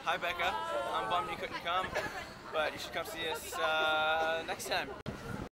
Hi Becca, I'm bummed you couldn't come, but you should come see us next time.